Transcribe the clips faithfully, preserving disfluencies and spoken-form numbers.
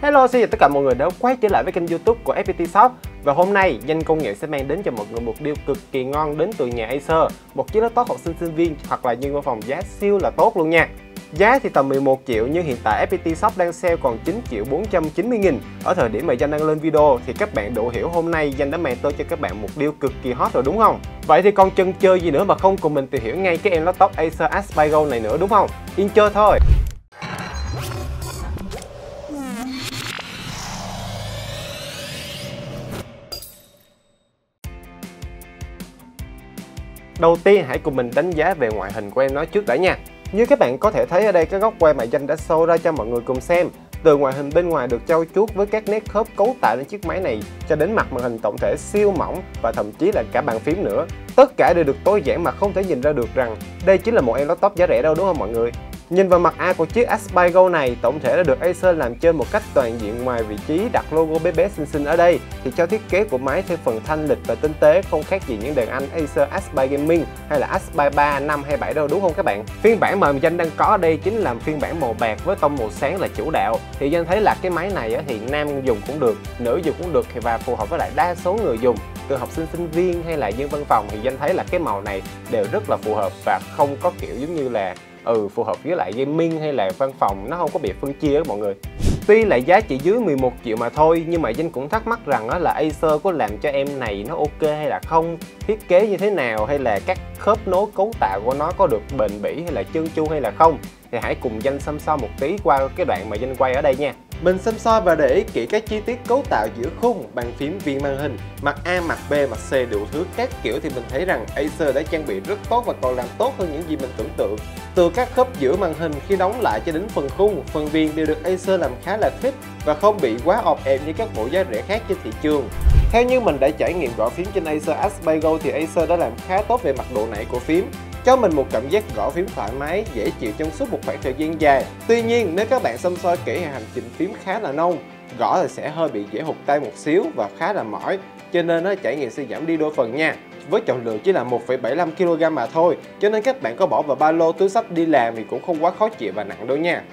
Hello, xin chào tất cả mọi người đã quay trở lại với kênh YouTube của ép pê tê Shop. Và hôm nay, Danh Công Nghệ sẽ mang đến cho mọi người một deal cực kỳ ngon đến từ nhà Acer. Một chiếc laptop học sinh sinh viên hoặc là nhân văn phòng giá siêu là tốt luôn nha. Giá thì tầm mười một triệu nhưng hiện tại ép pê tê Shop đang sale còn chín triệu bốn trăm chín mươi nghìn. Ở thời điểm mà Danh đăng lên video thì các bạn đủ hiểu hôm nay Danh đã mang tới cho các bạn một deal cực kỳ hot rồi đúng không? Vậy thì còn chần chờ gì nữa mà không cùng mình tìm hiểu ngay cái em laptop Acer Aspigo này nữa đúng không? Yên chơi thôi! Đầu tiên hãy cùng mình đánh giá về ngoại hình của em nó trước đã nha. Như các bạn có thể thấy ở đây cái góc quay mà Danh đã show ra cho mọi người cùng xem. Từ ngoại hình bên ngoài được trau chuốt với các nét khớp cấu tạo lên chiếc máy này cho đến mặt màn hình tổng thể siêu mỏng và thậm chí là cả bàn phím nữa. Tất cả đều được tối giản mà không thể nhìn ra được rằng đây chính là một em laptop giá rẻ đâu đúng không mọi người? Nhìn vào mặt A của chiếc Aspigo này, tổng thể đã được Acer làm trên một cách toàn diện. Ngoài vị trí đặt logo bé bé xinh xinh ở đây thì cho thiết kế của máy thêm phần thanh lịch và tinh tế, không khác gì những đàn anh Acer Aspire Gaming hay là Aspire ba, năm hay bảy đâu đúng không các bạn? Phiên bản mà Danh đang có ở đây chính là phiên bản màu bạc với tông màu sáng là chủ đạo. Thì Danh thấy là cái máy này thì nam dùng cũng được, nữ dùng cũng được và phù hợp với lại đa số người dùng. Từ học sinh sinh viên hay là dân văn phòng thì Danh thấy là cái màu này đều rất là phù hợp và không có kiểu giống như là ừ phù hợp với lại gaming hay là văn phòng, nó không có bị phân chia đó mọi người. Tuy là giá chỉ dưới mười một triệu mà thôi nhưng mà Danh cũng thắc mắc rằng đó là Acer có làm cho em này nó ok hay là không, thiết kế như thế nào hay là các khớp nối cấu tạo của nó có được bền bỉ hay là trơn tru hay là không. Thì hãy cùng Danh xăm soi một tí qua cái đoạn mà Danh quay ở đây nha. Mình xăm soi và để ý kỹ các chi tiết cấu tạo giữa khung, bàn phím, viên màn hình, mặt A, mặt B, mặt C đủ thứ các kiểu thì mình thấy rằng Acer đã trang bị rất tốt và còn làm tốt hơn những gì mình tưởng tượng. Từ các khớp giữa màn hình khi đóng lại cho đến phần khung, phần viền đều được Acer làm khá là thích và không bị quá ọp ẹp như các bộ giá rẻ khác trên thị trường. Theo như mình đã trải nghiệm gõ phím trên Acer Aspigo thì Acer đã làm khá tốt về mặt độ nảy của phím, cho mình một cảm giác gõ phím thoải mái, dễ chịu trong suốt một khoảng thời gian dài. Tuy nhiên, nếu các bạn xăm soi kỹ hành trình phím khá là nông, gõ thì sẽ hơi bị dễ hụt tay một xíu và khá là mỏi, cho nên nó trải nghiệm sẽ giảm đi đôi phần nha. Với trọng lượng chỉ là một phẩy bảy mươi lăm ki lô gam mà thôi, cho nên các bạn có bỏ vào ba lô túi xách đi làm thì cũng không quá khó chịu và nặng đâu nha.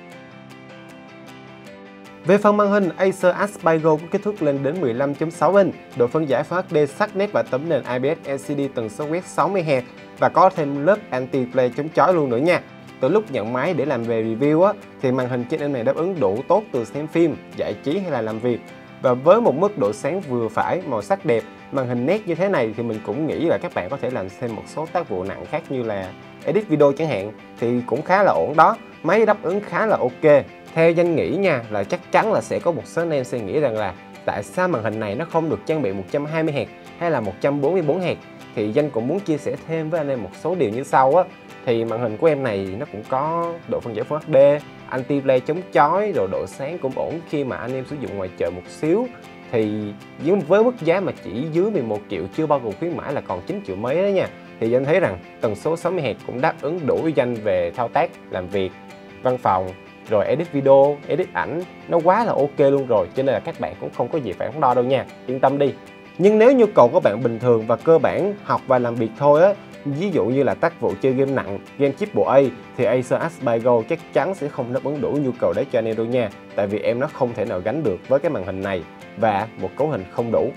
Về phần màn hình, Acer Aspigo có kích thước lên đến mười lăm phẩy sáu inch, độ phân giải Full hát đê sắc nét và tấm nền i pê ét lờ xê đê tần số quét sáu mươi héc và có thêm lớp anti-glare chống chói luôn nữa nha. Từ lúc nhận máy để làm về review á, thì màn hình trên em này đáp ứng đủ tốt từ xem phim, giải trí hay là làm việc. Và với một mức độ sáng vừa phải, màu sắc đẹp, màn hình nét như thế này thì mình cũng nghĩ là các bạn có thể làm thêm một số tác vụ nặng khác như là edit video chẳng hạn, thì cũng khá là ổn đó. Máy đáp ứng khá là ok. Theo Danh nghĩ nha, là chắc chắn là sẽ có một số anh em sẽ nghĩ rằng là tại sao màn hình này nó không được trang bị một trăm hai mươi héc hay là một trăm bốn mươi bốn héc. Thì Danh cũng muốn chia sẻ thêm với anh em một số điều như sau á. Thì màn hình của em này nó cũng có độ phân giải Full hát đê, anti-glare chống chói, rồi độ sáng cũng ổn khi mà anh em sử dụng ngoài chợ một xíu. Thì với mức giá mà chỉ dưới mười một triệu chưa bao gồm khuyến mãi là còn chín triệu mấy đó nha. Thì Danh thấy rằng tần số sáu mươi héc cũng đáp ứng đủ với Danh về thao tác, làm việc, văn phòng, rồi edit video, edit ảnh, nó quá là ok luôn rồi, cho nên là các bạn cũng không có gì phải đắn đo đâu nha, yên tâm đi. Nhưng nếu nhu cầu của bạn bình thường và cơ bản học và làm việc thôi á, ví dụ như là tác vụ chơi game nặng, game chip bộ A thì Acer Aspigo chắc chắn sẽ không đáp ứng đủ nhu cầu đấy cho anh em đâu nha, tại vì em nó không thể nào gánh được với cái màn hình này và một cấu hình không đủ.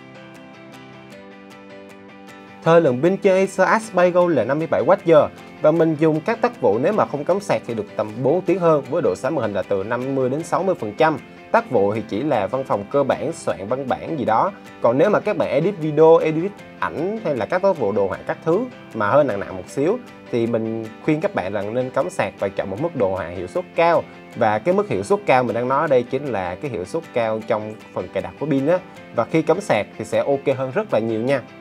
Thời lượng pin trên Acer Aspigo là năm mươi bảy oát giờ và mình dùng các tác vụ nếu mà không cắm sạc thì được tầm bốn tiếng hơn, với độ sáng màn hình là từ năm mươi đến sáu mươi phần trăm. Tác vụ thì chỉ là văn phòng cơ bản, soạn văn bản gì đó. Còn nếu mà các bạn edit video, edit ảnh hay là các tác vụ đồ họa các thứ mà hơi nặng nặng một xíu thì mình khuyên các bạn rằng nên cắm sạc và chọn một mức đồ họa hiệu suất cao. Và cái mức hiệu suất cao mình đang nói ở đây chính là cái hiệu suất cao trong phần cài đặt của pin á. Và khi cắm sạc thì sẽ ok hơn rất là nhiều nha.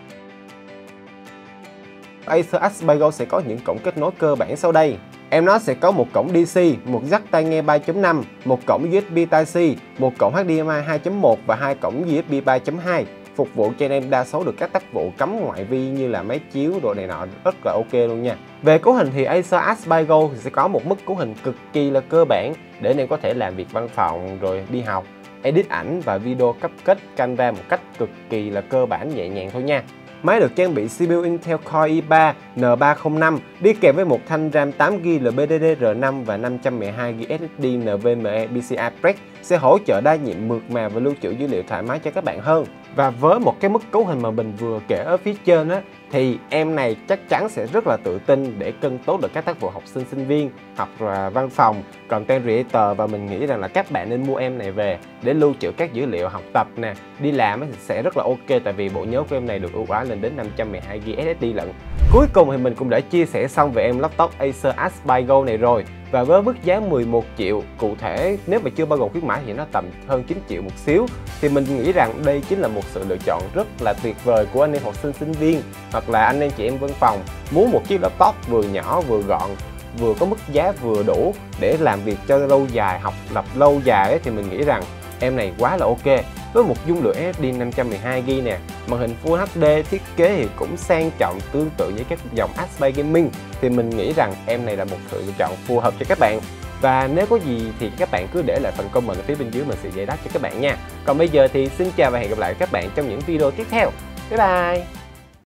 Acer Aspigo sẽ có những cổng kết nối cơ bản sau đây. Em nó sẽ có một cổng đê xê, một jack tai nghe ba chấm năm, một cổng u ét bê Type-C, một cổng hát đê em i hai chấm một và hai cổng u ét bê ba chấm hai. Phục vụ cho anh em đa số được các tác vụ cắm ngoại vi như là máy chiếu, đồ này nọ rất là ok luôn nha. Về cấu hình thì Acer Aspigo sẽ có một mức cấu hình cực kỳ là cơ bản để anh em có thể làm việc văn phòng rồi đi học, edit ảnh và video cấp kết camera một cách cực kỳ là cơ bản nhẹ nhàng thôi nha. Máy được trang bị xê pê u Intel Core i ba N ba không năm đi kèm với một thanh RAM tám gi ga bai L P D D R năm và năm trăm mười hai gi ga bai ét ét đê N V M E P C I Express sẽ hỗ trợ đa nhiệm mượt mà và lưu trữ dữ liệu thoải mái cho các bạn hơn. Và với một cái mức cấu hình mà mình vừa kể ở phía trên á, thì em này chắc chắn sẽ rất là tự tin để cân tốt được các tác vụ học sinh sinh viên hoặc là văn phòng, content creator, và mình nghĩ rằng là các bạn nên mua em này về để lưu trữ các dữ liệu học tập nè, đi làm thì sẽ rất là ok, tại vì bộ nhớ của em này được ưu ái lên đến năm trăm mười hai gi ga bai ét ét đê lận. Cuối cùng thì mình cũng đã chia sẻ xong về em laptop Acer Aspire này rồi, và với mức giá mười một triệu, cụ thể nếu mà chưa bao gồm khuyến mãi thì nó tầm hơn chín triệu một xíu, thì mình nghĩ rằng đây chính là một sự lựa chọn rất là tuyệt vời của anh em học sinh sinh viên hoặc là anh em chị em văn phòng muốn một chiếc laptop vừa nhỏ vừa gọn, vừa có mức giá vừa đủ để làm việc cho lâu dài, học tập lâu dài ấy, thì mình nghĩ rằng em này quá là ok. Với một dung lượng ét ét đê năm trăm mười hai gi ga bai nè, màn hình Full hát đê, thiết kế thì cũng sang trọng tương tự như các dòng Aspire Gaming, thì mình nghĩ rằng em này là một sự lựa chọn phù hợp cho các bạn. Và nếu có gì thì các bạn cứ để lại phần comment ở phía bên dưới, mình sẽ giải đáp cho các bạn nha. Còn bây giờ thì xin chào và hẹn gặp lại các bạn trong những video tiếp theo. Bye bye!